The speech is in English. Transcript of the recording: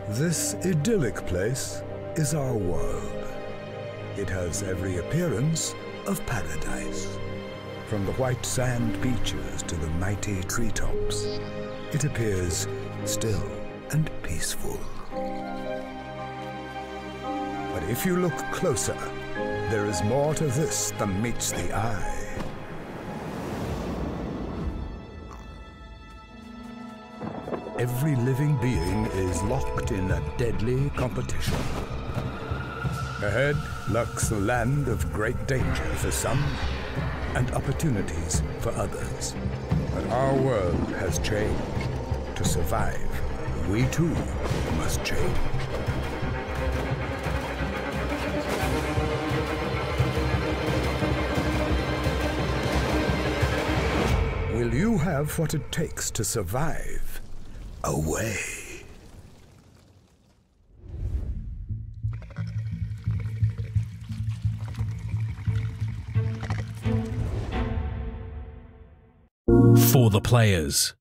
This idyllic place is our world. It has every appearance of paradise. From the white sand beaches to the mighty treetops, it appears still and peaceful. But if you look closer, there is more to this than meets the eye. Every living being is locked in a deadly competition. Ahead lurks the land of great danger for some and opportunities for others. But our world has changed. To survive, we too must change. Will you have what it takes to survive? Away. For the players.